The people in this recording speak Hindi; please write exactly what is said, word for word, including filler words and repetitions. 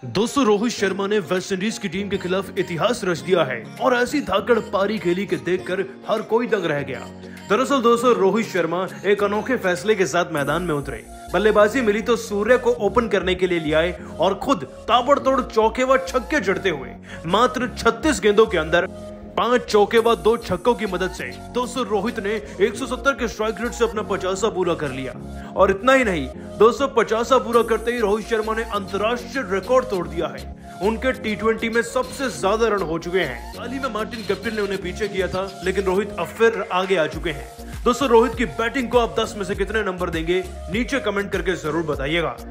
दोस्तों रोहित शर्मा ने वेस्टइंडीज की टीम के खिलाफ इतिहास रच दिया है और ऐसी धाकड़ पारी खेली के देखकर हर कोई दंग रह गया। दरअसल दोस्तों रोहित शर्मा एक अनोखे फैसले के साथ मैदान में उतरे। बल्लेबाजी मिली तो सूर्य को ओपन करने के लिए ले आए और खुद ताबड़तोड़ चौके व छक्के जड़ते हुए मात्र छत्तीस गेंदों के अंदर पांच चौके व दो छक्कों की मदद से दोस्तों रोहित ने एक सौ सत्तर के स्ट्राइक रेट से अपना पचासा पूरा कर लिया। और इतना ही नहीं, दो सौ पचासा पूरा करते ही रोहित शर्मा ने अंतरराष्ट्रीय रिकॉर्ड तोड़ दिया है। उनके टी ट्वेंटी में सबसे ज्यादा रन हो चुके हैं। हाल ही में मार्टिन कैप्टन ने उन्हें पीछे किया था, लेकिन रोहित अब फिर आगे आ चुके हैं। दोस्तों रोहित की बैटिंग को आप दस में से कितने नंबर देंगे, नीचे कमेंट करके जरूर बताइएगा।